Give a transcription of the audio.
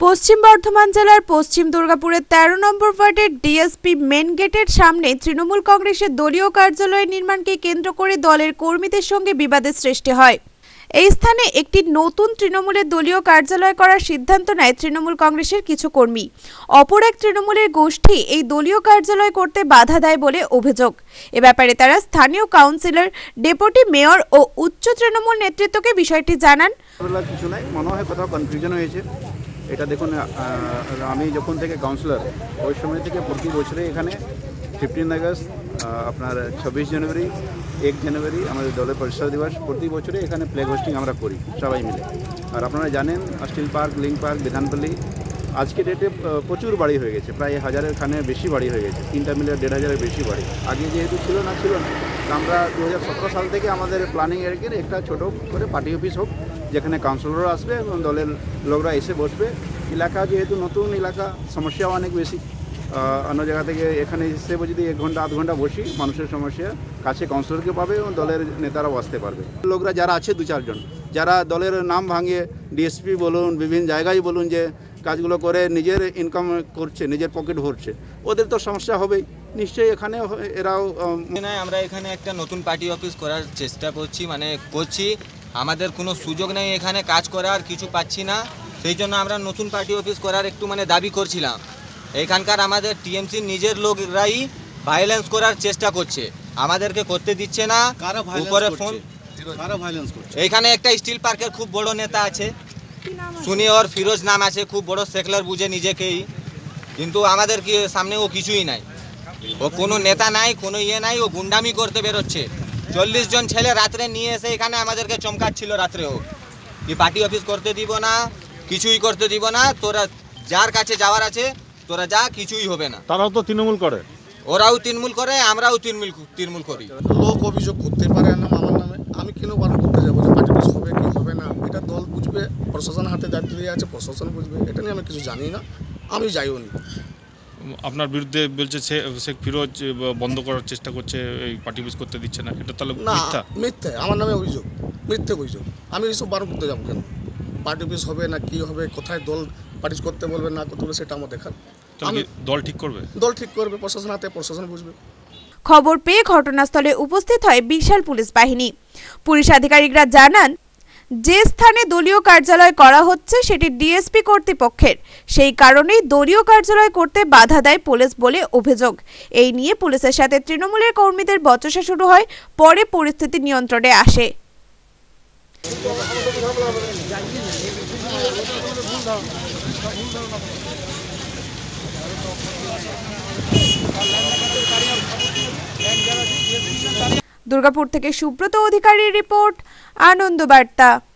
পশ্চিম বর্ধমান জেলার পশ্চিম দুর্গাপুরের ১৩ নম্বর ওয়ার্ডের ডিএসপি মেন গেটের সামনে তৃণমূল কংগ্রেসের দলীয় কার্যালয় নির্মাণকে কেন্দ্র করে দলের কর্মীদের সঙ্গে বিবাদের সৃষ্টি হয়। এই স্থানে একটি নতুন তৃণমূলের দলীয় কার্যালয় করার সিদ্ধান্ত নেয় তৃণমূল কংগ্রেসের কিছু কর্মী। অপর এক তৃণমূলের গোষ্ঠী এই দলীয় কার্যালয় করতে বাধা দেয় বলে অভিযোগ। এ ব্যাপারে তারা স্থানীয় কাউন্সিলর, ডেপুটি মেয়র ও উচ্চ তৃণমূল নেতৃত্বকে বিষয়টি জানান। কিছু নাই, মনে হয় কোথাও কনফিউশন হয়েছে। এটা দেখুন, আমি যখন থেকে কাউন্সিলর ওই সময় থেকে প্রতি বছরে এখানে 15 আগস্ট, আপনার 26 জানুয়ারি, 1 জানুয়ারি আমাদের দলের প্রতিষ্ঠা দিবস, প্রতি বছরে এখানে ফ্ল্যাগ হোস্টিং আমরা করি সবাই মিলে। আর আপনারা জানেন steel park, link park, Bidhanpalli আজকে ডেটে প্রচুর বাড়ি হয়ে গেছে, প্রায় 1000-এর খানে বেশি বাড়ি হয়ে গেছে, 3টা মিলে 1500-এর বেশি বাড়ি। আগে যেহেতু ছিল না, আমরা 2017 সাল থেকে আমাদের প্ল্যানিং এর একটা ছোট করে পার্টি অফিস হোক, যেখানে কাউন্সিলররা আসবে এবং দলের লোকরা এসে বসবে। এলাকা যেহেতু নতুন এলাকা, সমস্যাও অনেক বেশি। অন্য জায়গা থেকে এখানে এসে যদি 1 ঘন্টা 8 ঘন্টা বসি, মানুষের সমস্যা কাছে কাউন্সিলরকে পাবে এবং দলের নেতারাও আসতে পারবে। লোকরা যারা আছে 2-4 জন, যারা দলের নাম ভাঙিয়ে ডিএসপি বলুন, বিভিন্ন জায়গায় বলুন যে কাজগুলো করে নিজের ইনকাম করছে, নিজের পকেট ভরছে, ওদের তো সমস্যা হবেই। নিশ্চয়ই এখানে এরাও আমরা এখানে একটা নতুন পার্টি অফিস করার চেষ্টা করছি। আমাদের কোনো সুযোগ নেই এখানে কাজ করার, কিছু পাচ্ছি না। সেই জন্য আমরা নতুন পার্টি অফিস করার একটু দাবি করছিলাম। এখানকার আমাদের টিএমসির নিজের লোকরাই ভায়োলেন্স করার চেষ্টা করছে, আমাদেরকে করতে দিচ্ছে না। উপরে ফোন, এইখানে একটা স্টিল পার্কের খুব বড় নেতা আছে, সুনি ওর ফিরোজ নাম আছে, খুব বড় সেকলার বুঝে নিজেকেই, কিন্তু আমাদের কি সামনে ও কিছুই নাই। ও কোনো নেতা নাই, কোনো নাই, ও গুন্ডামি করতে বেরোচ্ছে। 40 জন ছেলে রাত্রে নিয়ে এসে এখানে আমাদেরকে চমকাচ্ছিল রাত্রেও, কি পার্টি অফিস করতে দিব না, কিছুই করতে দিব না, তোরা যার কাছে যাওয়ার আছে তোরা যা, কিছুই হবে না। তারাও তো তৃণমূল করে, ওরাও তৃণমূল করে, আমরাও তৃণমূল করি। লোক অভিযোগ করতে পারে না আমার নামে, আমি কেন বারণ করতে যাবো যে পার্টি অফিস হবে কি হবে না? এটা দল বুঝবে, প্রশাসনের হাতে দায়িত্ব দিয়ে আছে, প্রশাসন বুঝবে। এটা নিয়ে আমি কিছু জানি না, আমি যাইও নি। আপনার বিরুদ্ধে বলছে শেখ ফিরোজ বন্ধ করার চেষ্টা করছে, এই পার্টি অফিস করতে দিচ্ছে না, এটা তাহলে মিথ্যা? মিথ্যে, আমার নামে অভিযোগ, মিথ্যে অভিযোগ। আমি এইসব বারণ করতে যাবো কেন? পার্টি অফিস হবে না কি হবে, কোথায় দল পার্টি করতে বলবে না করতে বলবে, সেটা আমার দেখার। দল ঠিক করবে, দল ঠিক করবে, প্রশাসন হাতে, প্রশাসন বুঝবে। খবর পেয়ে ঘটনাস্থলে উপস্থিত হয় বিশাল পুলিশ বাহিনী। পুলিশ আধিকারিকরা জানান, যে স্থানে দলীয় কার্যালয় করা হচ্ছে সেটি ডিএসপি কর্তৃপক্ষের, সেই কারণেই দলীয় কার্যালয় করতে বাধা দেয় পুলিশ বলে অভিযোগ। এই নিয়ে পুলিশের সাথে তৃণমূলের কর্মীদের বচসা শুরু হয়, পরে পরিস্থিতি নিয়ন্ত্রণে আসে। দুর্গাপুর থেকে সুব্রত অধিকারীর রিপোর্ট, আনন্দ বার্তা।